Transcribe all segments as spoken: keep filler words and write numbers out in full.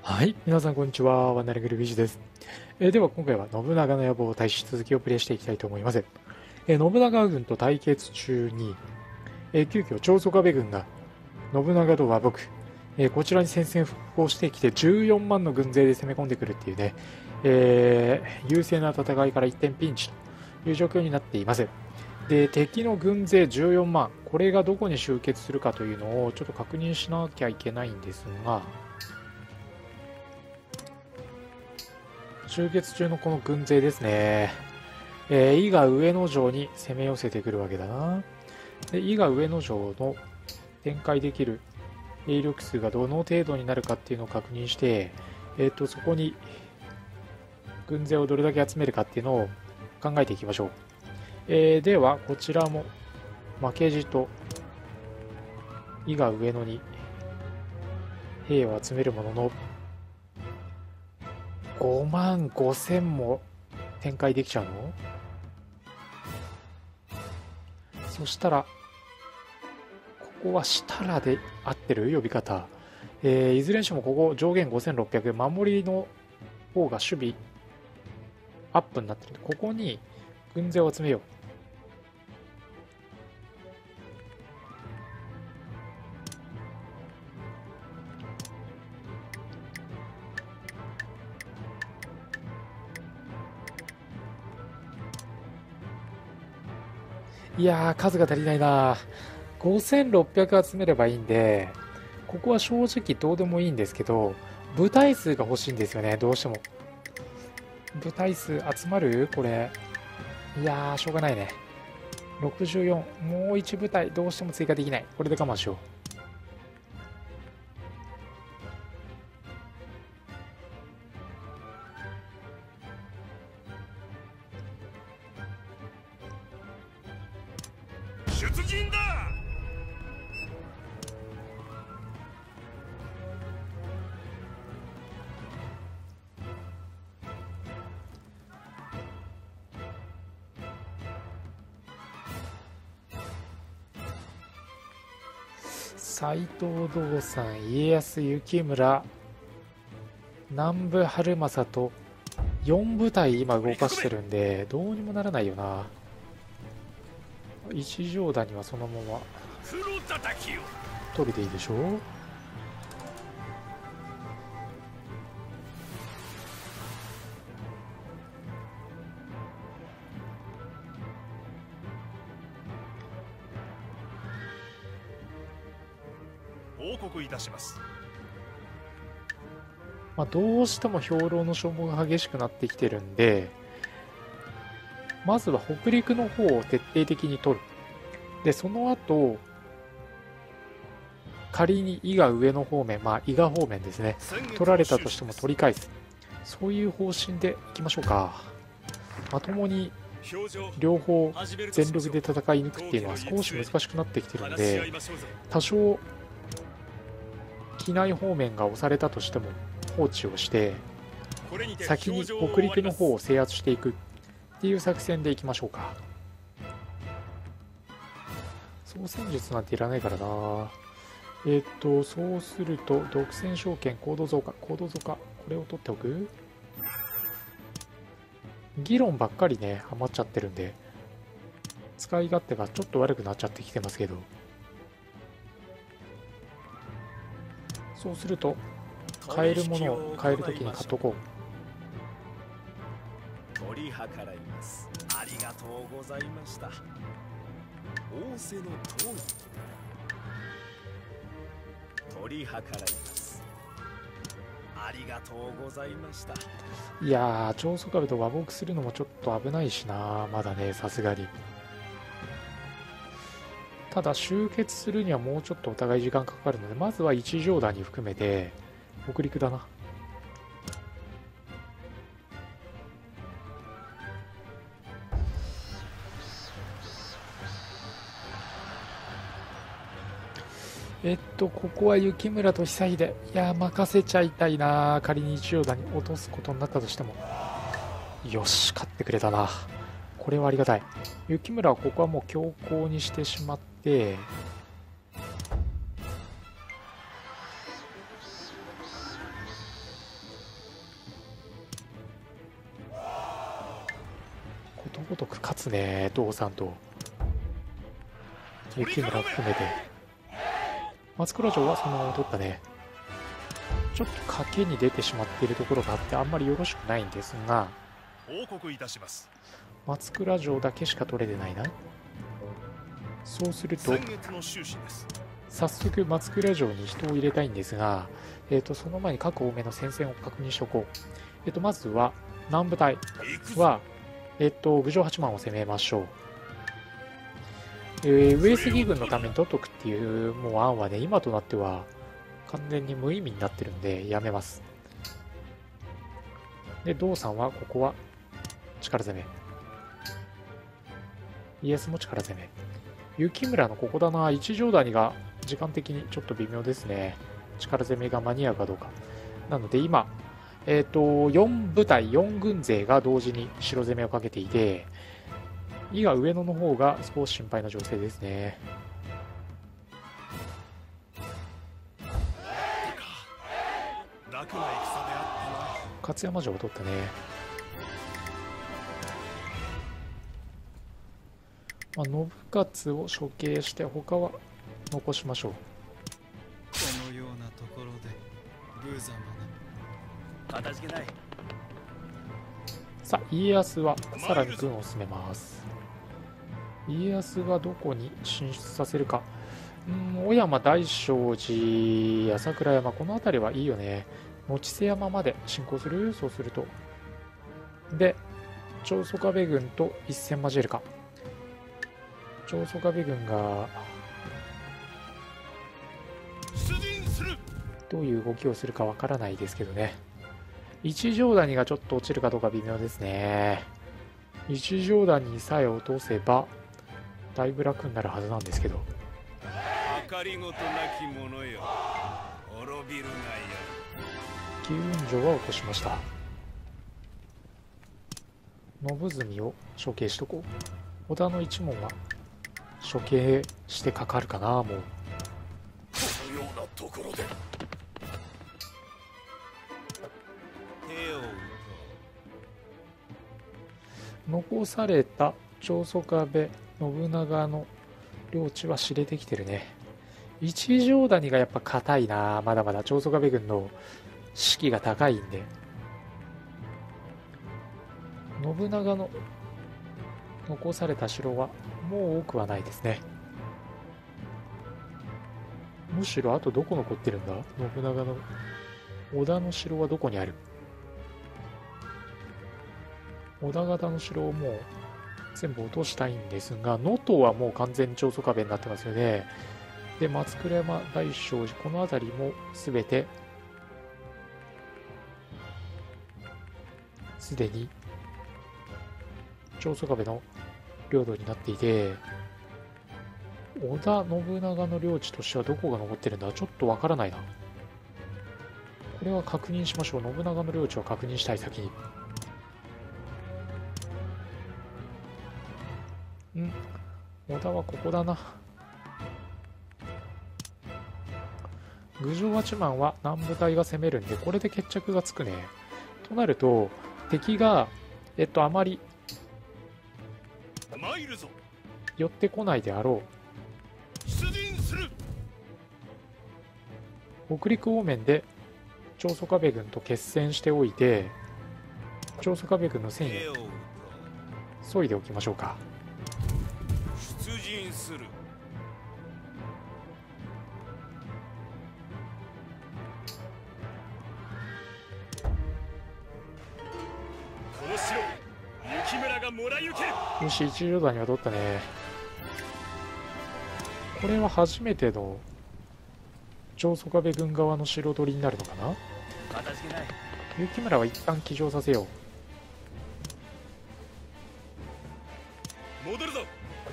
はい、皆さんこんにちは。ワンダリングルビージです。えーでは今回は信長の野望対し続きをプレイしていきたいと思います。えー信長軍と対決中に、えー急遽長宗我部軍が信長と和睦、えーこちらに宣戦布告してきてじゅうよんまんの軍勢で攻め込んでくるっていうね、えー優勢な戦いから一転ピンチという状況になっています。で、敵の軍勢じゅうよんまん、これがどこに集結するかというのをちょっと確認しなきゃいけないんですが、集結中のこの軍勢ですね。えー、伊賀上野城に攻め寄せてくるわけだな。で、伊賀上野城の展開できる兵力数がどの程度になるかっていうのを確認して、えっ、と、そこに軍勢をどれだけ集めるかっていうのを考えていきましょう。えー、では、こちらも負けじと伊賀上野に兵を集めるものの、ごまんごせんも展開できちゃうの？そしたら、ここはしたらで合ってる呼び方。えー、いずれにしてもここ上限ごせんろっぴゃく、守りの方が守備アップになってるんで、ここに軍勢を集めよう。いやー、数が足りないな。ごせんろっぴゃく集めればいいんで、ここは正直どうでもいいんですけど、部隊数が欲しいんですよね、どうしても。部隊数集まるこれ。いやー、しょうがないね。ろくじゅうよん。もういち部隊、どうしても追加できない。これで我慢しよう。 出陣だ。 斎藤道三、家康、幸村、南部春政とよん部隊今動かしてるんで、どうにもならないよな。一条谷はそのまま黒叩きよ。 取るでいいでしょう。 報告いたします。 まあ、どうしても兵糧の消耗が激しくなってきてるんで、まずは北陸の方を徹底的に取る。で、その後、仮に伊賀上野方面、まあ伊賀方面ですね、取られたとしても取り返す。そういう方針でいきましょうか。まともに両方全力で戦い抜くっていうのは少し難しくなってきてるんで、多少畿内方面が押されたとしても放置をして先に北陸の方を制圧していくっていう作戦でいきましょうか。操戦術なんていらないからな。えっとそうすると独占証券、行動増加、行動増加、これを取っておく。議論ばっかりね余っちゃってるんで使い勝手がちょっと悪くなっちゃってきてますけど、そうすると買えるものを買えるときに買っとこう。取り計らいます。ありがとうございました。仰せの通り取り計らいます。ありがとうございました。 う。いやー、長宗我部と和睦するのもちょっと危ないしな。まだね、さすがに。ただ集結するにはもうちょっとお互い時間かかるので、まずは一条谷含めて北陸だな。えっとここは幸村と久秀、いや任せちゃいたいな。仮に一条谷落とすことになったとしても、よし勝ってくれたな。これはありがたい。幸村はここはもう強行にしてしまって、 ごとく勝つね、道さんと雪村含めて。松倉城はそのまま取ったね。ちょっと賭けに出てしまっているところがあってあんまりよろしくないんですが、 報告いたします。 松倉城だけしか取れてないな。そうすると先月の収支です。 早速松倉城に人を入れたいんですが、えー、とその前に各多めの戦線を確認しておこう。えー、とまずは南部隊は、えー、と郡上八幡を攻めましょう。えー、上杉軍のために取っとくっていうもう案はね、今となっては完全に無意味になってるんでやめます。で道さんはここは力攻め、家康も力攻め、雪村のここだな、一条谷が時間的にちょっと微妙ですね。力攻めが間に合うかどうか。なので今、えっと、よん部隊、よん軍勢が同時に城攻めをかけていて、伊賀上野の方が少し心配な情勢ですね。 楽な戦であったな。 勝山城を取ったね。まあ、信勝を処刑して他は残しましょう。 このようなところで無様な。 かたじけない。 さあ家康はさらに軍を進めます。家康はどこに進出させるか。うん、小山大聖寺、朝倉山、この辺りはいいよね。持瀬山まで進行する。そうするとで長宗我部軍と一戦交えるか。長宗我部軍がどういう動きをするかわからないですけどね。一条谷がちょっと落ちるかどうか微妙ですね。一条谷さえ落とせばだいぶ楽になるはずなんですけど。 明かりごとなき者よ、滅びるがよ。 機運城は落としました。信純を処刑しとこう。織田の一門は処刑してかかるかな。もうこのようなところで手を打残された長宗我部信長の領地は知れてきてるね。一条谷がやっぱ硬いな。まだまだ長宗我部軍の士気が高いんで。信長の残された城はもう多くはないですね。むしろあとどこ残ってるんだ。信長の織田の城はどこにある。織田方の城をもう全部落としたいんですが、能登はもう完全に長宗我部になってますよね。で松倉山、大聖寺、この辺りも全てすでに長宗我部の領土になっていて、織田信長の領地としてはどこが残ってるんだ。ちょっとわからないな。これは確認しましょう。信長の領地は確認したい。先にん織田はここだな。郡上八幡は南部隊が攻めるんで、これで決着がつくね。となると敵がえっとあまり参るぞ。 寄ってこないであろ出陣する。 う。北陸方面で長宗我部軍と決戦しておいて、長宗我部軍の戦意を手を打とう。 削いでおきましょうか。 出陣する。この城、雪村がもらい受ける。 よし、一条谷は取ったね。これは初めての長宗我部軍側の城取りになるのかな。 かたじけない。 雪村は一旦騎乗させよう。 戻るぞ。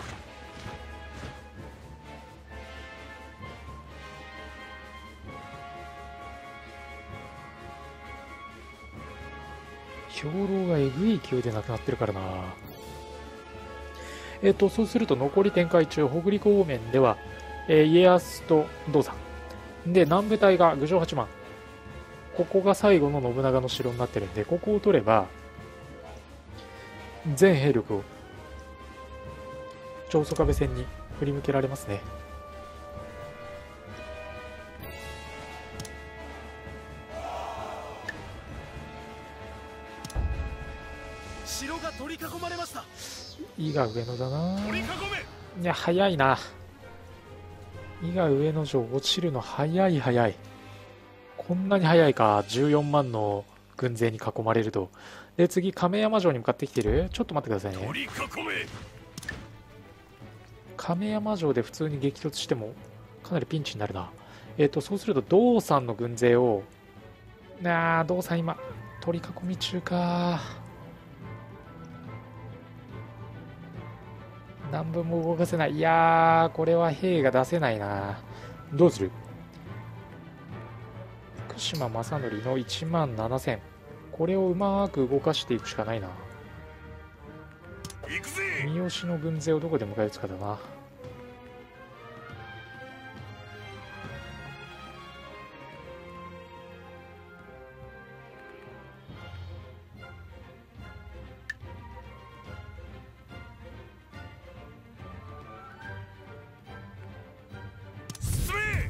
兵糧がえぐい勢いでなくなってるからな。えっとそうすると残り展開中、北陸方面では、えー、家康と道さんで、南部隊が郡上八幡、ここが最後の信長の城になってるんで、ここを取れば全兵力を長宗我部戦に振り向けられますね。 城が取り囲まれました。 伊賀上野だな。 取り囲め。 いや早いな。伊賀上野城落ちるの早い早い。こんなに早いか。じゅうよんまんの軍勢に囲まれると。で次亀山城に向かってきてる。ちょっと待ってくださいね。 取り囲め。 亀山城で普通に激突してもかなりピンチになるな。えっ、とそうすると道さんの軍勢をなあ道さん今取り囲み中か。何分も動かせない。いやーこれは兵が出せないな。どうする。福島正則のいちまんななせん、これをうまく動かしていくしかないな。 行くぜ。 三好の軍勢をどこで迎え撃つかだな。 進め。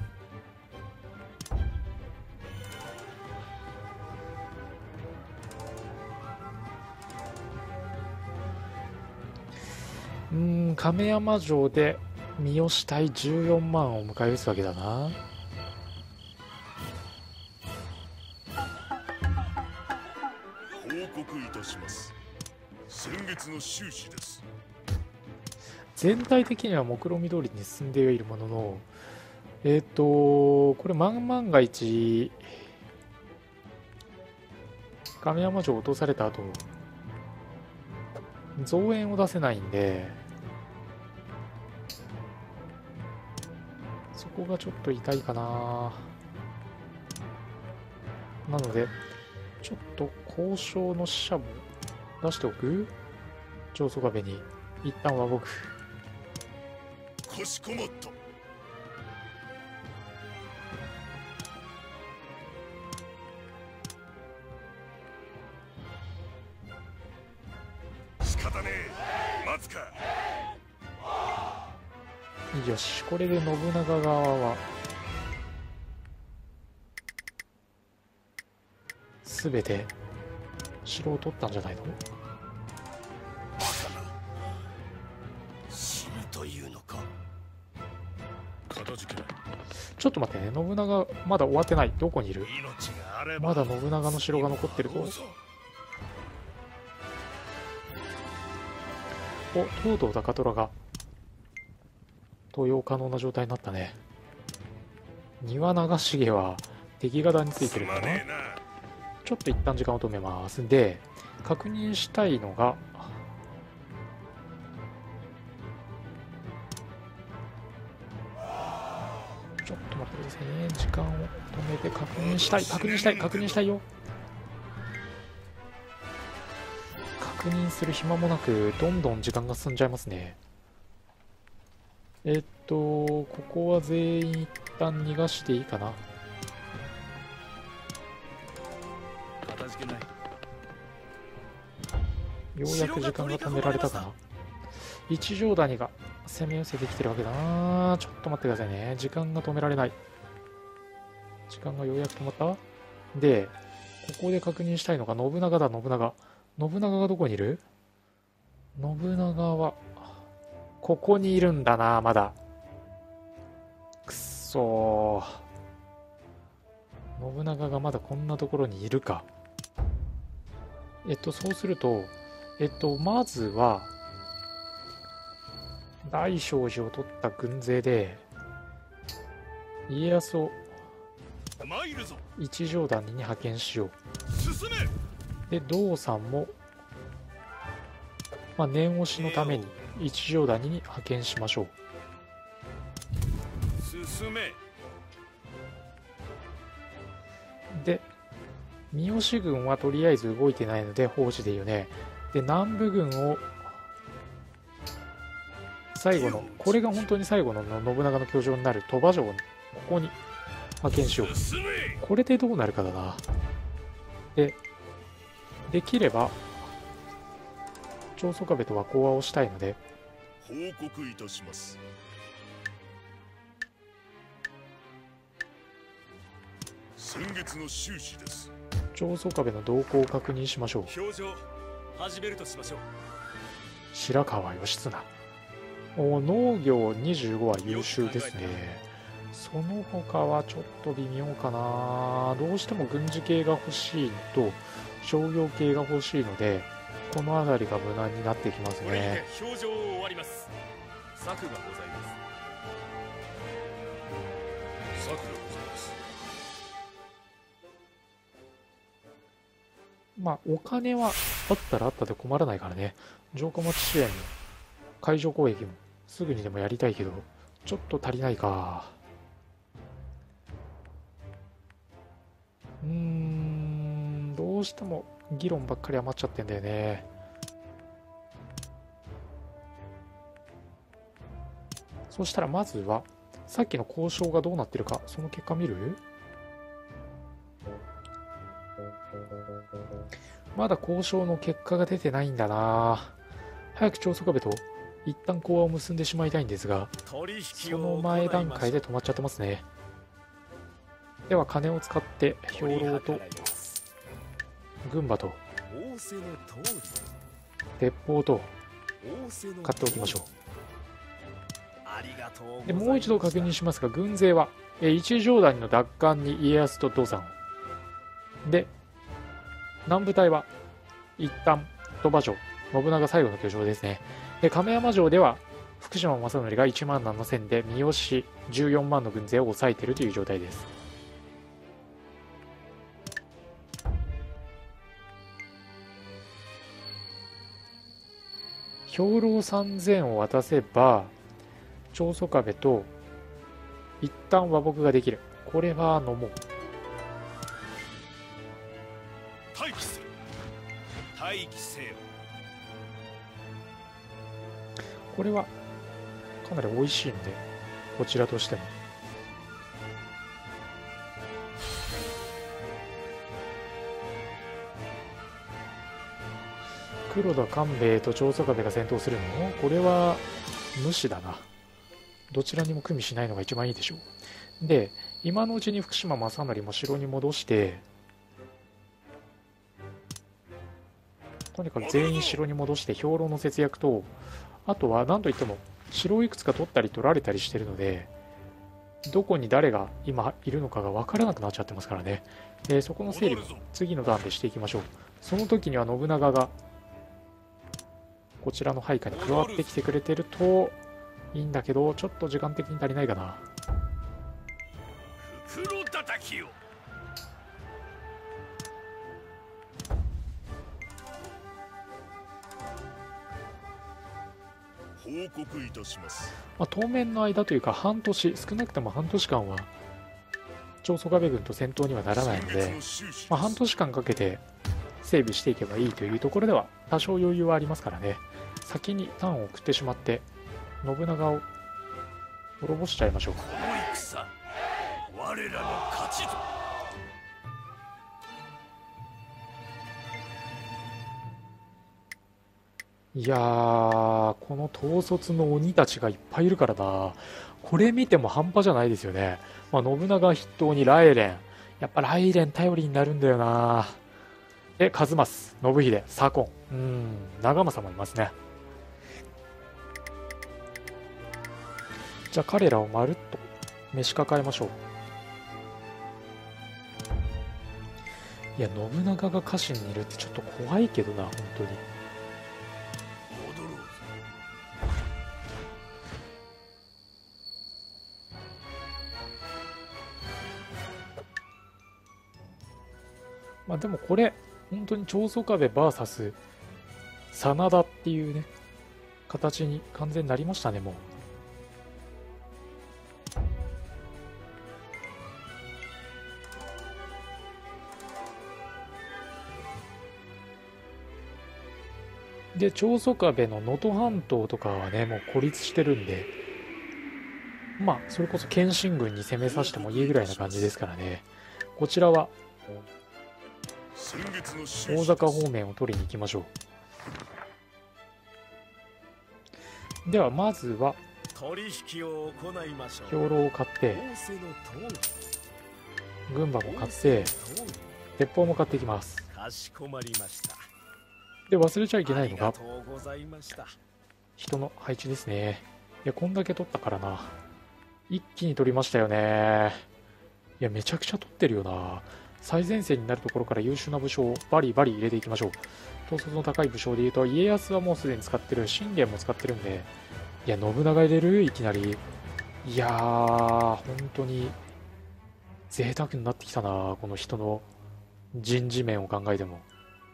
うーん亀山城で三好対じゅうよんまんを迎え撃つわけだな。 報告いたします。先月の収支です。 全体的には目論見通りに進んでいるものの、えっ、とこれ万万が一亀山城を落とされた後増援を出せないんで、そこがちょっと痛いかな。なのでちょっと交渉の使者も出しておく。長宗我部に一旦和睦。 かしこまった。仕方ねえ。待つか。 よし、これで信長側は全て城を取ったんじゃないの。 バカな。死ぬというのか。片付けない。 ちょっと待ってね、信長まだ終わってない。どこにいる。 命があればまだ信長の城が残ってるぞ。お、東堂高虎が登用可能な状態になったね。庭長重は敵方についてるんだな。ちょっと一旦時間を止めます。で確認したいのがちょっと待ってくださいね。時間を止めて確認したい確認したい確認したいよ。確認する暇もなくどんどん時間が進んじゃいますね。えっとここは全員一旦逃がしていいかな。 片付けない。 ようやく時間が止められたかな。一条谷が攻め寄せてきてるわけだな。ちょっと待ってくださいね。時間が止められない。時間がようやく止まった。でここで確認したいのが信長だ。信長信長がどこにいる。信長はここにいるんだな。まだくっそー。信長がまだこんなところにいるか。えっとそうするとえっとまずは大聖寺を取った軍勢で家康を参るぞ。 一条谷に派遣しよう。 進め。 で道さんも、まあ、念押しのために一条谷に派遣しましょう。 進め。 で三好軍はとりあえず動いてないので放置でいいよね。で南部軍を最後のこれが本当に最後の信長の居城になる鳥羽城にここに派遣しよう。これでどうなるかだな。でできれば長宗我部とは講和をしたいので報告いたします。先月の収支です。 上層壁の動向を確認しましょう。 表情始めるとしましょう。 白川義経。お農業にじゅうごは優秀ですね。その他はちょっと微妙かな。どうしても軍事系が欲しいのと商業系が欲しいので、この辺りが無難になってきますこれにね。 て表情を終わります。策がございます。 策がございます。 まあお金はあったらあったで困らないからね。城下町支援も海上交易もすぐにでもやりたいけど、ちょっと足りないか。うーん、どうしても議論ばっかり余っちゃってんだよね。そしたらまずはさっきの交渉がどうなってるか、その結果見る？まだ交渉の結果が出てないんだな。早く長宗我部と一旦講和を結んでしまいたいんですが、 取引そをの前段階で止まっちゃってますね。では金を使って兵糧と軍馬と仰せの通り。 鉄砲と仰せの通り買っておきましょう。 ありがとうございます。 でもう一度確認しますが、軍勢はえー一条谷の奪還に家康と土佐をで、南部隊は一旦鳥羽城、信長最後の居城ですね。で亀山城では福島正則がいちまんななせんで三好じゅうよんまんの軍勢を抑えているという状態です。兵糧さんぜんを渡せば長宗我部と一旦和睦ができる。これは飲もう。 待機する。 待機せよ。 これはかなり美味しいので、こちらとしても黒田官兵衛と長宗我部が戦闘するの？これは無視だな。どちらにも組みしないのが一番いいでしょう。で今のうちに福島正則も城に戻して、とにかく全員城に戻して兵糧の節約と、あとは何といっても城をいくつか取ったり取られたりしてるので、どこに誰が今いるのかが分からなくなっちゃってますからね。えーそこの整理も次の段でしていきましょう。その時には信長がこちらの配下に加わってきてくれてるといいんだけど、ちょっと時間的に足りないかな。 袋叩きを。報告いたします。 まあ、当面の間というか半年、少なくとも半年間は長宗我部軍と戦闘にはならないので、まあ、半年間かけて整備していけばいいというところでは多少余裕はありますからね。先にターンを送ってしまって信長を滅ぼしちゃいましょう。 この戦、我らの勝ちぞ。 いやー、この統率の鬼たちがいっぱいいるからな。これ見ても半端じゃないですよね。まあ、信長筆頭に雷連、やっぱ雷連頼りになるんだよな。で数正、信秀、左近、うーん長政もいますね。じゃあ彼らをまるっと召し抱えましょう。いや信長が家臣にいるってちょっと怖いけどな、本当に。 戻ろうぞ。 まあでもこれ本当に長宗我部 ブイエス 真田っていうね形に完全になりましたね。もうで長宗我部の能登半島とかはねもう孤立してるんで、まあそれこそ謙信軍に攻めさせてもいいぐらいな感じですからね。こちらは大阪方面を取りに行きましょう。 ではまずは取引を行いましょう。 兵糧を買って仰せの通り。 軍馬も買って鉄砲も買っていきます。 かしこまりました。 で忘れちゃいけないのがありがとうございました。 人の配置ですね。いやこんだけ取ったからな、一気に取りましたよね。いやめちゃくちゃ取ってるよな。最前線になるところから優秀な武将をバリバリ入れていきましょう。統率の高い武将でいうと家康はもうすでに使ってる、信玄も使ってるんで、いや信長入れるいきなり。いやー本当に贅沢になってきたな、この人の人事面を考えても。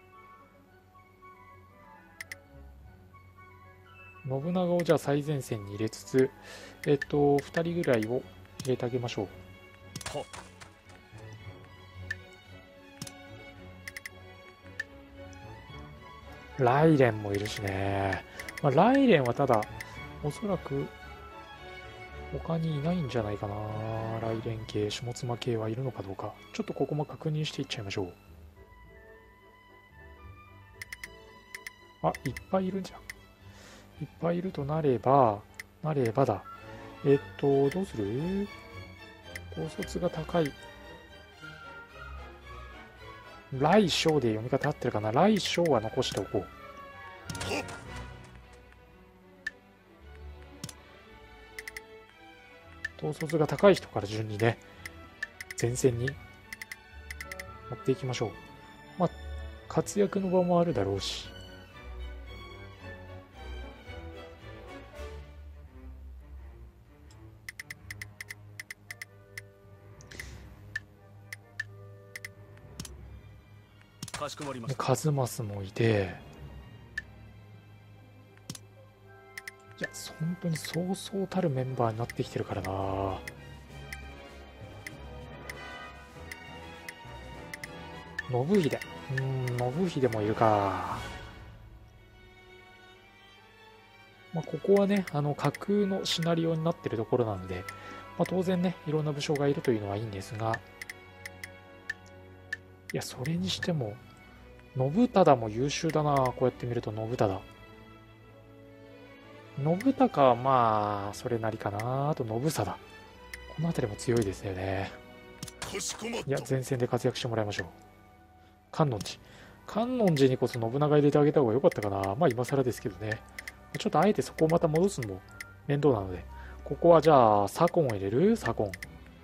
信長をじゃあ最前線に入れつつ、えっとふたりぐらいを入れてあげましょう。雷電もいるしね。まあ、雷電はただおそらく他にいないんじゃないかな。雷電系、下妻系はいるのかどうか、ちょっとここも確認していっちゃいましょう。あ、いっぱいいるじゃん。いっぱいいるとなればなればだ。えっとどうする？高卒が高い来将で読み方合ってるかな。来将は残しておこう。統率が高い人から順にね前線に持っていきましょう。まあ活躍の場もあるだろうし。 かしこまりました。 カズマスもいて、いや本当にそうそうたるメンバーになってきてるからな。信秀、うーん信秀もいるか。まあ、ここはねあの架空のシナリオになってるところなので、まあ、当然ねいろんな武将がいるというのはいいんですが、いやそれにしても信忠も優秀だな。こうやって見ると信忠信孝はまあそれなりかな。あと信貞、この辺りも強いですよね。いや前線で活躍してもらいましょう。観音寺観音寺にこそ信長入れてあげた方が良かったかな。まあ今更ですけどね。ちょっとあえてそこをまた戻すのも面倒なので、ここはじゃあ左近を入れる。左近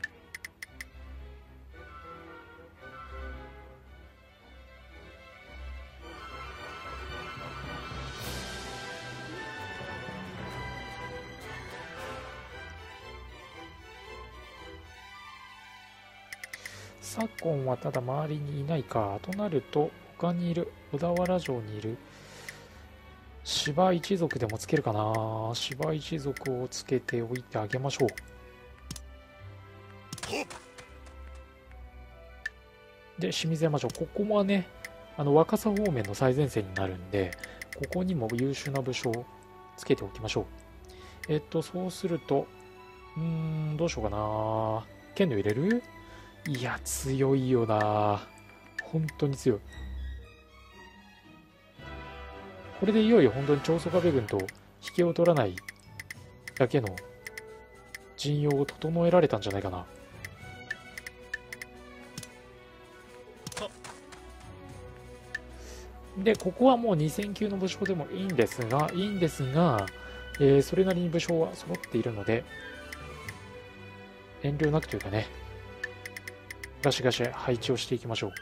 左近はただ周りにいないか。となると他にいる小田原城にいる芝一族でもつけるかな。芝一族をつけておいてあげましょう。で清水山城、ここはねあの若狭方面の最前線になるんで、ここにも優秀な武将をつけておきましょう。えっとそうするとうーんどうしようかな。剣の入れる？いや強いよな、本当に強い。これでいよいよ本当に長宗我部軍と引けを取らないだけの陣容を整えられたんじゃないかな。でここはもうにせん級の武将でもいいんですがいいんですが、えー、それなりに武将は揃っているので遠慮なくというかねガシガシ配置をしていきましょう。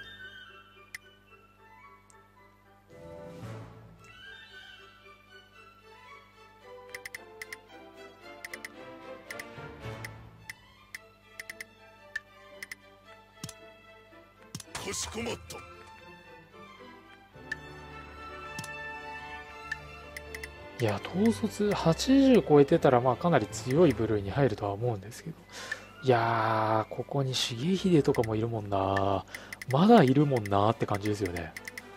かしこまった。 いや統率はちじゅう超えてたらまあかなり強い部類に入るとは思うんですけど、いやーここに重秀とかもいるもんな。まだいるもんなって感じですよね。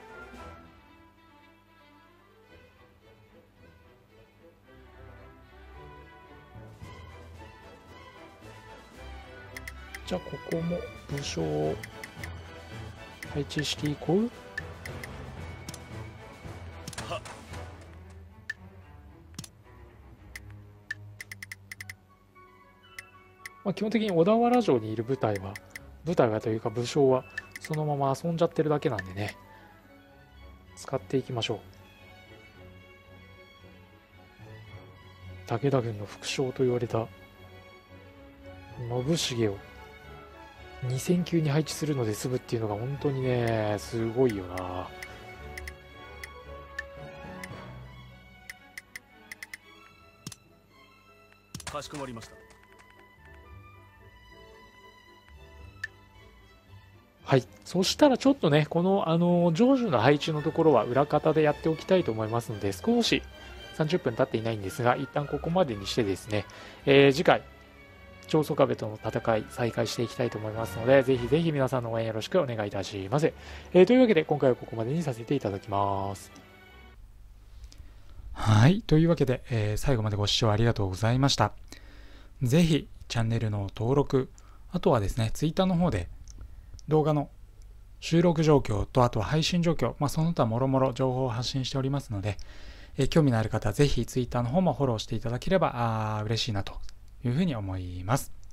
じゃあここも武将を配置していこう。 あ、基本的に小田原城にいる部隊は、部隊はというか武将はそのまま遊んじゃってるだけなんでね、使っていきましょう。武田軍の副将と言われた信繁をにせん級に配置するので済むっていうのが本当にね、すごいよな。 かしこまりました。 はい、そしたらちょっとね、このあの成就の配置のところは裏方でやっておきたいと思いますので、少しさんじゅっぷん経っていないんですが、一旦ここまでにしてですね、えー、次回、長宗我部との戦い再開していきたいと思いますので、ぜひぜひ皆さんの応援よろしくお願いいたします。えー、というわけで今回はここまでにさせていただきます。はい、というわけで、えー、最後までご視聴ありがとうございました。ぜひチャンネルの登録、あとはですね、ツイッターの方で動画の収録状況と、あとは配信状況、まあ、その他もろもろ情報を発信しておりますので、えー、興味のある方はぜひツイッターの方もフォローしていただければあ嬉しいなというふうに思います。